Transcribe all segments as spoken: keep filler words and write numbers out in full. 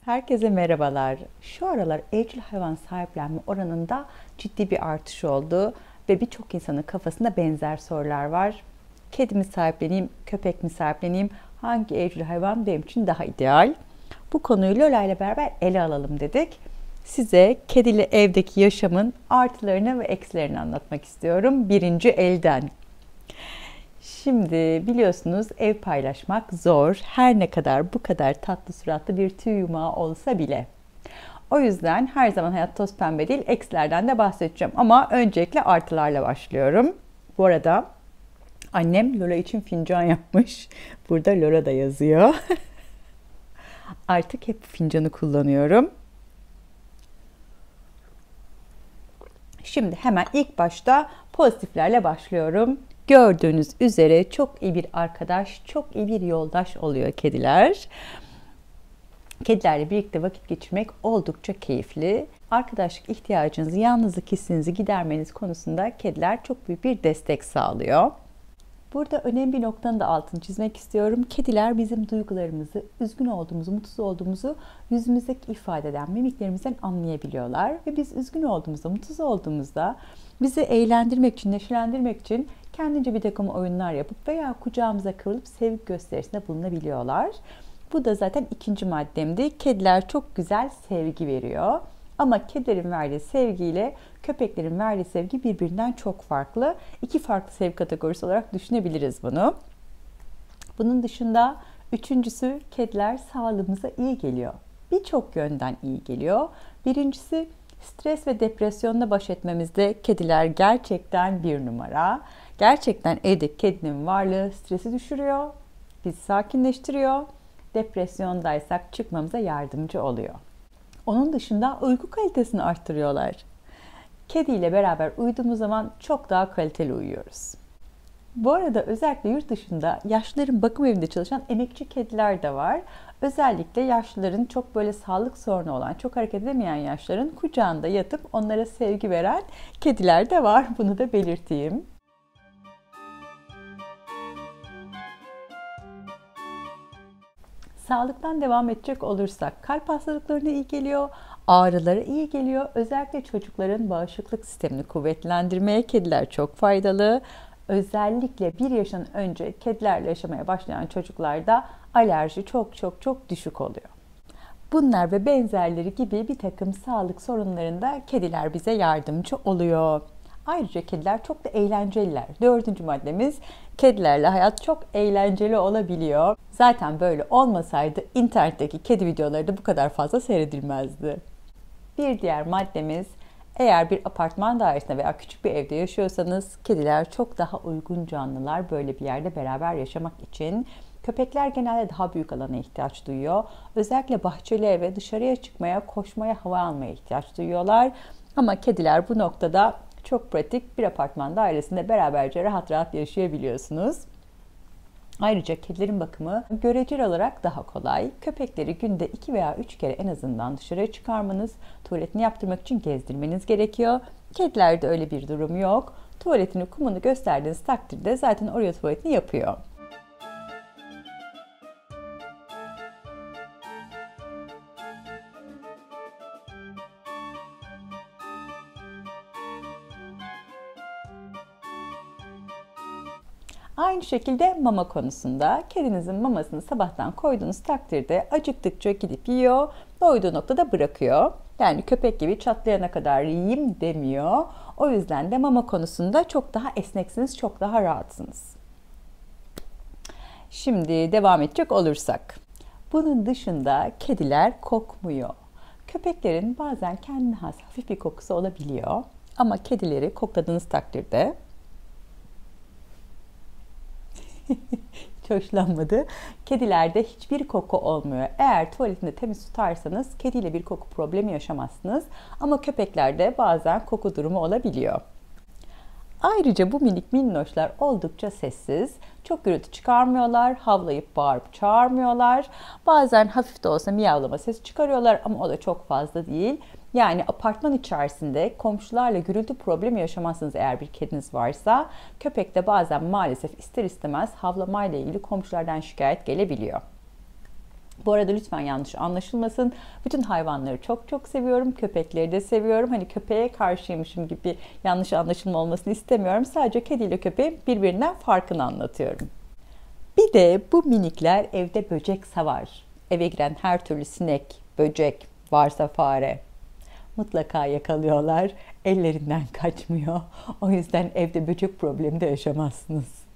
Herkese merhabalar. Şu aralar evcil hayvan sahiplenme oranında ciddi bir artış oldu ve birçok insanın kafasında benzer sorular var. Kedi mi sahipleneyim, köpek mi sahipleneyim, hangi evcil hayvan benim için daha ideal? Bu konuyu Lola ile beraber ele alalım dedik. Size kedili evdeki yaşamın artılarını ve eksilerini anlatmak istiyorum birinci elden. Şimdi biliyorsunuz ev paylaşmak zor. Her ne kadar bu kadar tatlı suratlı bir tüy yumağı olsa bile. O yüzden her zaman hayat toz pembe değil, eksilerden de bahsedeceğim. Ama öncelikle artılarla başlıyorum. Bu arada annem Lola için fincan yapmış. Burada Lola da yazıyor. Artık hep fincanı kullanıyorum. Şimdi hemen ilk başta pozitiflerle başlıyorum. Gördüğünüz üzere çok iyi bir arkadaş, çok iyi bir yoldaş oluyor kediler. Kedilerle birlikte vakit geçirmek oldukça keyifli. Arkadaşlık ihtiyacınızı, yalnızlık hissinizi gidermeniz konusunda kediler çok büyük bir destek sağlıyor. Burada önemli bir noktanın da altını çizmek istiyorum. Kediler bizim duygularımızı, üzgün olduğumuzu, mutsuz olduğumuzu yüzümüzdeki ifadeden, mimiklerimizden anlayabiliyorlar. Ve biz üzgün olduğumuzda, mutsuz olduğumuzda bizi eğlendirmek için, neşelendirmek için kendince bir takım oyunlar yapıp veya kucağımıza kıvrılıp sevgi gösterisinde bulunabiliyorlar. Bu da zaten ikinci maddemdi. Kediler çok güzel sevgi veriyor. Ama kedilerin verdiği sevgiyle köpeklerin verdiği sevgi birbirinden çok farklı. İki farklı sevgi kategorisi olarak düşünebiliriz bunu. Bunun dışında üçüncüsü, kediler sağlığımıza iyi geliyor. Birçok yönden iyi geliyor. Birincisi, stres ve depresyonla baş etmemizde kediler gerçekten bir numara. Gerçekten evdeki kedinin varlığı stresi düşürüyor, bizi sakinleştiriyor. Depresyondaysak çıkmamıza yardımcı oluyor. Onun dışında uyku kalitesini arttırıyorlar. Kediyle beraber uyuduğumuz zaman çok daha kaliteli uyuyoruz. Bu arada özellikle yurt dışında yaşlıların bakım evinde çalışan emekçi kediler de var. Özellikle yaşlıların, çok böyle sağlık sorunu olan, çok hareket edemeyen yaşlıların kucağında yatıp onlara sevgi veren kediler de var. Bunu da belirteyim. Sağlıktan devam edecek olursak kalp hastalıklarına iyi geliyor, ağrılara iyi geliyor. Özellikle çocukların bağışıklık sistemini kuvvetlendirmeye kediler çok faydalı. Özellikle bir yaşın önce kedilerle yaşamaya başlayan çocuklarda alerji çok çok çok düşük oluyor. Bunlar ve benzerleri gibi bir takım sağlık sorunlarında kediler bize yardımcı oluyor. Ayrıca kediler çok da eğlenceliler. Dördüncü maddemiz, kedilerle hayat çok eğlenceli olabiliyor. Zaten böyle olmasaydı internetteki kedi videoları da bu kadar fazla seyredilmezdi. Bir diğer maddemiz, eğer bir apartman dairesinde veya küçük bir evde yaşıyorsanız kediler çok daha uygun canlılar böyle bir yerde beraber yaşamak için. Köpekler genelde daha büyük alana ihtiyaç duyuyor. Özellikle bahçeli eve, dışarıya çıkmaya, koşmaya, hava almaya ihtiyaç duyuyorlar. Ama kediler bu noktada çok pratik, bir apartman dairesinde beraberce rahat rahat yaşayabiliyorsunuz. Ayrıca kedilerin bakımı göreceli olarak daha kolay. Köpekleri günde iki veya üç kere en azından dışarıya çıkarmanız, tuvaletini yaptırmak için gezdirmeniz gerekiyor. Kedilerde öyle bir durum yok. Tuvaletini, kumunu gösterdiğiniz takdirde zaten oraya tuvaletini yapıyor. Aynı şekilde mama konusunda kedinizin mamasını sabahtan koyduğunuz takdirde acıktıkça gidip yiyor, doyduğu noktada bırakıyor. Yani köpek gibi çatlayana kadar yiyeyim demiyor. O yüzden de mama konusunda çok daha esneksiniz, çok daha rahatsınız. Şimdi devam edecek olursak. Bunun dışında kediler kokmuyor. Köpeklerin bazen kendine has hafif bir kokusu olabiliyor. Ama kedileri kokladığınız takdirde hiç hoşlanmadı. Kedilerde hiçbir koku olmuyor. Eğer tuvaletinde temiz tutarsanız kediyle bir koku problemi yaşamazsınız. Ama köpeklerde bazen koku durumu olabiliyor. Ayrıca bu minik minnoşlar oldukça sessiz. Çok gürültü çıkarmıyorlar, havlayıp bağırıp çağırmıyorlar. Bazen hafif de olsa miyavlama sesi çıkarıyorlar ama o da çok fazla değil. Yani apartman içerisinde komşularla gürültü problemi yaşamazsınız eğer bir kediniz varsa. Köpekte bazen maalesef ister istemez havlamayla ilgili komşulardan şikayet gelebiliyor. Bu arada lütfen yanlış anlaşılmasın. Bütün hayvanları çok çok seviyorum. Köpekleri de seviyorum. Hani köpeğe karşıymışım gibi yanlış anlaşılma olmasını istemiyorum. Sadece kediyle köpeğin birbirinden farkını anlatıyorum. Bir de bu minikler evde böcek savar. Eve giren her türlü sinek, böcek, varsa fare mutlaka yakalıyorlar. Ellerinden kaçmıyor. O yüzden evde böcek problemi de yaşamazsınız.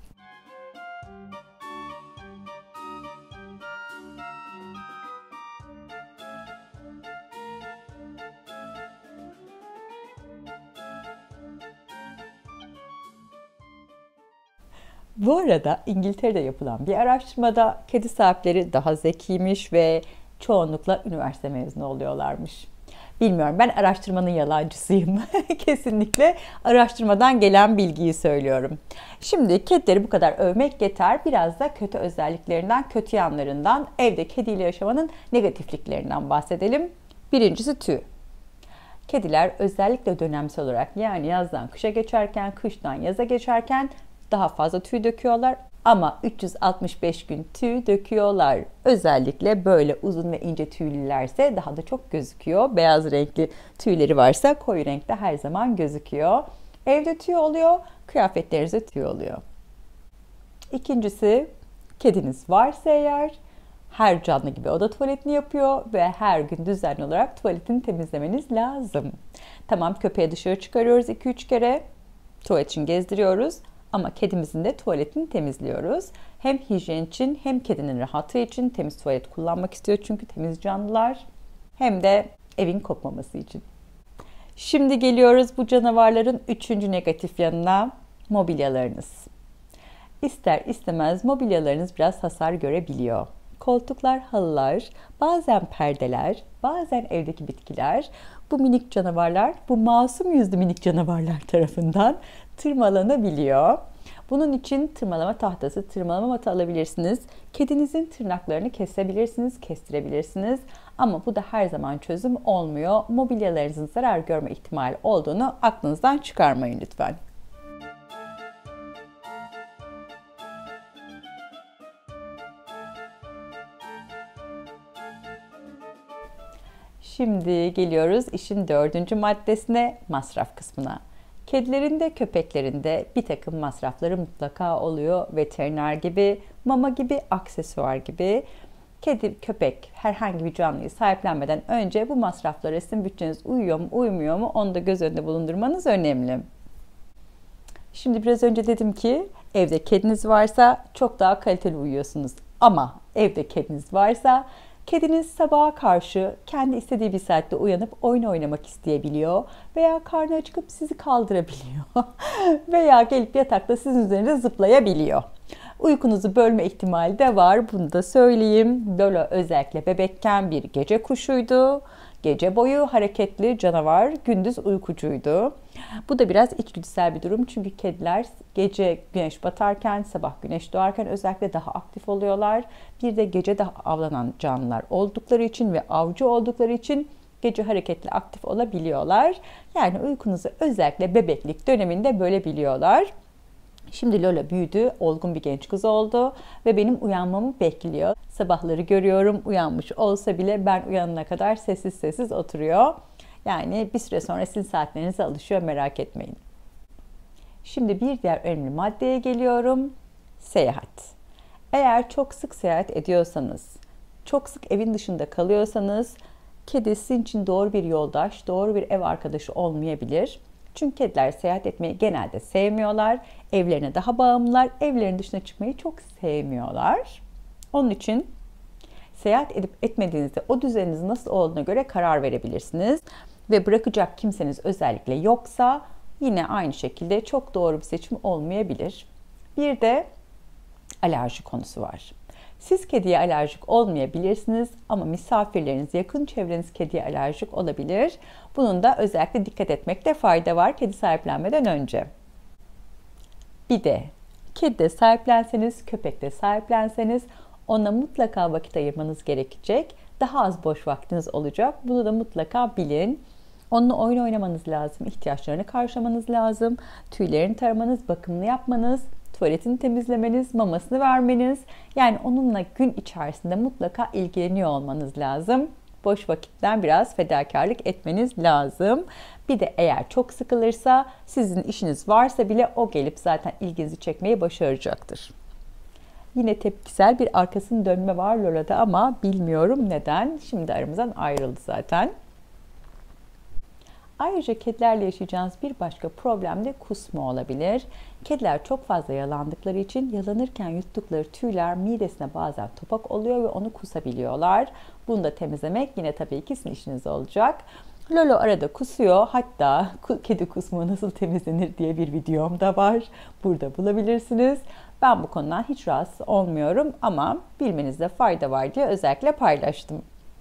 Bu arada İngiltere'de yapılan bir araştırmada kedi sahipleri daha zekiymiş ve çoğunlukla üniversite mezunu oluyorlarmış. Bilmiyorum, ben araştırmanın yalancısıyım. Kesinlikle araştırmadan gelen bilgiyi söylüyorum. Şimdi kedileri bu kadar övmek yeter. Biraz da kötü özelliklerinden, kötü yanlarından, evde kediyle yaşamanın negatifliklerinden bahsedelim. Birincisi tüy. Kediler özellikle dönemsel olarak, yani yazdan kışa geçerken, kıştan yaza geçerken daha fazla tüy döküyorlar ama üç yüz altmış beş gün tüy döküyorlar. Özellikle böyle uzun ve ince tüylülerse daha da çok gözüküyor. Beyaz renkli tüyleri varsa koyu renkte her zaman gözüküyor. Evde tüy oluyor, kıyafetlerinizde tüy oluyor. İkincisi, kediniz varsa eğer her canlı gibi o da tuvaletini yapıyor ve her gün düzenli olarak tuvaletini temizlemeniz lazım. Tamam, köpeği dışarı çıkarıyoruz iki üç kere, tuvalet için gezdiriyoruz. Ama kedimizin de tuvaletini temizliyoruz. Hem hijyen için hem kedinin rahatlığı için, temiz tuvalet kullanmak istiyor çünkü temiz canlılar. Hem de evin kokmaması için. Şimdi geliyoruz bu canavarların üçüncü negatif yanına, mobilyalarınız. İster istemez mobilyalarınız biraz hasar görebiliyor. Koltuklar, halılar, bazen perdeler, bazen evdeki bitkiler, bu minik canavarlar, bu masum yüzlü minik canavarlar tarafından tırmalanabiliyor. Bunun için tırmalama tahtası, tırmalama matı alabilirsiniz. Kedinizin tırnaklarını kesebilirsiniz, kestirebilirsiniz. Ama bu da her zaman çözüm olmuyor. Mobilyalarınızın zarar görme ihtimali olduğunu aklınızdan çıkarmayın lütfen. Şimdi geliyoruz işin dördüncü maddesine, masraf kısmına. Kedilerin de köpeklerin de bir takım masrafları mutlaka oluyor. Veteriner gibi, mama gibi, aksesuar gibi. Kedi, köpek, herhangi bir canlıyı sahiplenmeden önce bu masraflara sizin bütçeniz uyuyor mu, uymuyor mu onu da göz önünde bulundurmanız önemli. Şimdi biraz önce dedim ki evde kediniz varsa çok daha kaliteli uyuyorsunuz. Ama evde kediniz varsa kediniz sabaha karşı kendi istediği bir saatte uyanıp oyun oynamak isteyebiliyor veya karnı acıkıp sizi kaldırabiliyor veya gelip yatakta sizin üzerinde zıplayabiliyor. Uykunuzu bölme ihtimali de var, bunu da söyleyeyim. Lola özellikle bebekken bir gece kuşuydu. Gece boyu hareketli canavar, gündüz uykucuydu. Bu da biraz içgüdüsel bir durum çünkü kediler gece güneş batarken, sabah güneş doğarken özellikle daha aktif oluyorlar. Bir de gece daha avlanan canlılar oldukları için ve avcı oldukları için gece hareketli, aktif olabiliyorlar. Yani uykunuzu özellikle bebeklik döneminde bölebiliyorlar. Şimdi Lola büyüdü, olgun bir genç kız oldu ve benim uyanmamı bekliyor. Sabahları görüyorum, uyanmış olsa bile ben uyanana kadar sessiz sessiz oturuyor. Yani bir süre sonra sizin saatlerinize alışıyor, merak etmeyin. Şimdi bir diğer önemli maddeye geliyorum. Seyahat. Eğer çok sık seyahat ediyorsanız, çok sık evin dışında kalıyorsanız, kedi sizin için doğru bir yoldaş, doğru bir ev arkadaşı olmayabilir. Çünkü kediler seyahat etmeyi genelde sevmiyorlar. Evlerine daha bağımlılar. Evlerin dışına çıkmayı çok sevmiyorlar. Onun için seyahat edip etmediğinizde o düzeniniz nasıl olduğuna göre karar verebilirsiniz. Ve bırakacak kimseniz özellikle yoksa yine aynı şekilde çok doğru bir seçim olmayabilir. Bir de alerji konusu var. Siz kediye alerjik olmayabilirsiniz ama misafirleriniz, yakın çevreniz kediye alerjik olabilir. Bunun da özellikle dikkat etmekte fayda var kedi sahiplenmeden önce. Bir de kedi de sahiplenseniz, köpek de sahiplenseniz ona mutlaka vakit ayırmanız gerekecek. Daha az boş vaktiniz olacak. Bunu da mutlaka bilin. Onunla oyun oynamanız lazım, ihtiyaçlarını karşılamanız lazım, tüylerini taramanız, bakımını yapmanız, tuvaletini temizlemeniz, mamasını vermeniz, yani onunla gün içerisinde mutlaka ilgileniyor olmanız lazım. Boş vakitten biraz fedakarlık etmeniz lazım. Bir de eğer çok sıkılırsa, sizin işiniz varsa bile o gelip zaten ilginizi çekmeyi başaracaktır. Yine tepkisel bir arkasını dönme var Lola'da ama bilmiyorum neden. Şimdi aramızdan ayrıldı zaten. Ayrıca kedilerle yaşayacağınız bir başka problem de kusma olabilir. Kediler çok fazla yalandıkları için yalanırken yuttukları tüyler midesine bazen topak oluyor ve onu kusabiliyorlar. Bunu da temizlemek yine tabii ki sizin işiniz olacak. Lolo arada kusuyor. Hatta kedi kusma nasıl temizlenir diye bir videom da var. Burada bulabilirsiniz. Ben bu konudan hiç rahatsız olmuyorum ama bilmenizde fayda var diye özellikle paylaştım.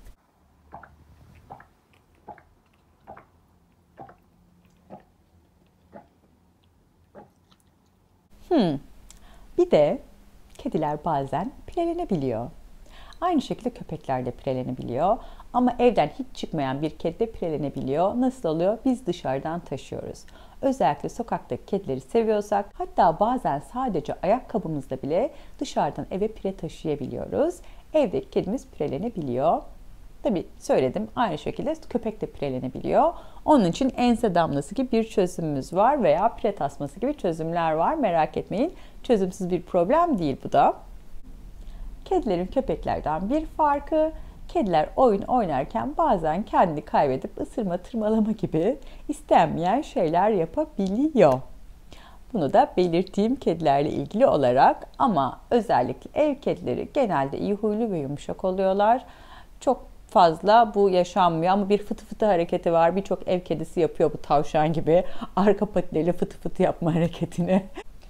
Hmm. Bir de kediler bazen pirelenebiliyor. Aynı şekilde köpekler de pirelenebiliyor. Ama evden hiç çıkmayan bir kedi de pirelenebiliyor. Nasıl oluyor? Biz dışarıdan taşıyoruz. Özellikle sokaktaki kedileri seviyorsak, hatta bazen sadece ayakkabımızla bile dışarıdan eve pire taşıyabiliyoruz. Evdeki kedimiz pirelenebiliyor. Tabii söyledim, aynı şekilde köpek de pirelenebiliyor. Onun için ense damlası gibi bir çözümümüz var veya pire tasması gibi çözümler var. Merak etmeyin, çözümsüz bir problem değil bu da. Kedilerin köpeklerden bir farkı, kediler oyun oynarken bazen kendini kaybedip ısırma, tırmalama gibi istenmeyen şeyler yapabiliyor. Bunu da belirteyim kedilerle ilgili olarak, ama özellikle ev kedileri genelde iyi huylu ve yumuşak oluyorlar. Çok fazla bu yaşanmıyor ama bir fıtı fıtı hareketi var. Birçok ev kedisi yapıyor bu tavşan gibi. Arka patileriyle fıtı fıtı yapma hareketini.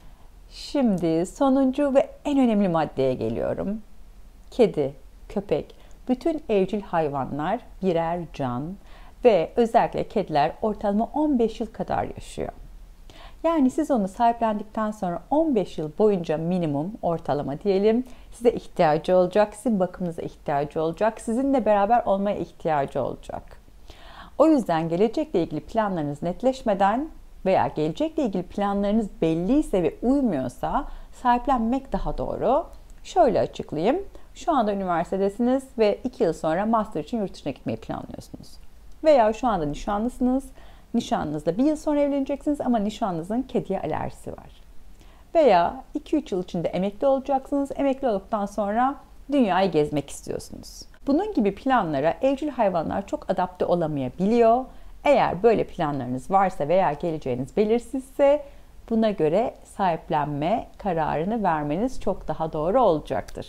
Şimdi sonuncu ve en önemli maddeye geliyorum. Kedi, köpek, bütün evcil hayvanlar birer can ve özellikle kediler ortalama on beş yıl kadar yaşıyor. Yani siz onu sahiplendikten sonra on beş yıl boyunca minimum, ortalama diyelim, size ihtiyacı olacak, sizin bakımınıza ihtiyacı olacak, sizinle beraber olmaya ihtiyacı olacak. O yüzden gelecekle ilgili planlarınız netleşmeden veya gelecekle ilgili planlarınız belliyse ve uymuyorsa sahiplenmek daha doğru. Şöyle açıklayayım. Şu anda üniversitedesiniz ve iki yıl sonra master için yurt dışına gitmeyi planlıyorsunuz. Veya şu anda nişanlısınız. Nişanlınızla bir yıl sonra evleneceksiniz ama nişanlınızın kediye alerjisi var. Veya iki üç yıl içinde emekli olacaksınız. Emekli olduktan sonra dünyayı gezmek istiyorsunuz. Bunun gibi planlara evcil hayvanlar çok adapte olamayabiliyor. Eğer böyle planlarınız varsa veya geleceğiniz belirsizse buna göre sahiplenme kararını vermeniz çok daha doğru olacaktır.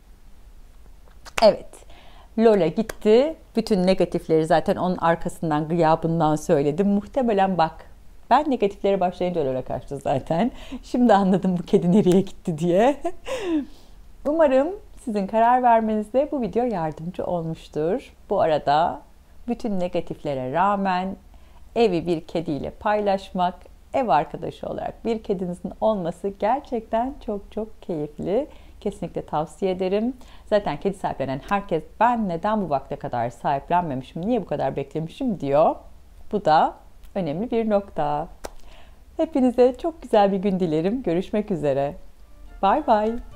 Evet, Lola gitti. Bütün negatifleri zaten onun arkasından, gıyabından söyledim. Muhtemelen bak, ben negatiflere başlayınca Lola kaçtı zaten. Şimdi anladım bu kedi nereye gitti diye. Umarım sizin karar vermenizde bu video yardımcı olmuştur. Bu arada bütün negatiflere rağmen evi bir kediyle paylaşmak, ev arkadaşı olarak bir kedinizin olması gerçekten çok çok keyifli. Kesinlikle tavsiye ederim. Zaten kedi sahiplenen herkes ben neden bu vakte kadar sahiplenmemişim, niye bu kadar beklemişim diyor. Bu da önemli bir nokta. Hepinize çok güzel bir gün dilerim. Görüşmek üzere. Bay bay.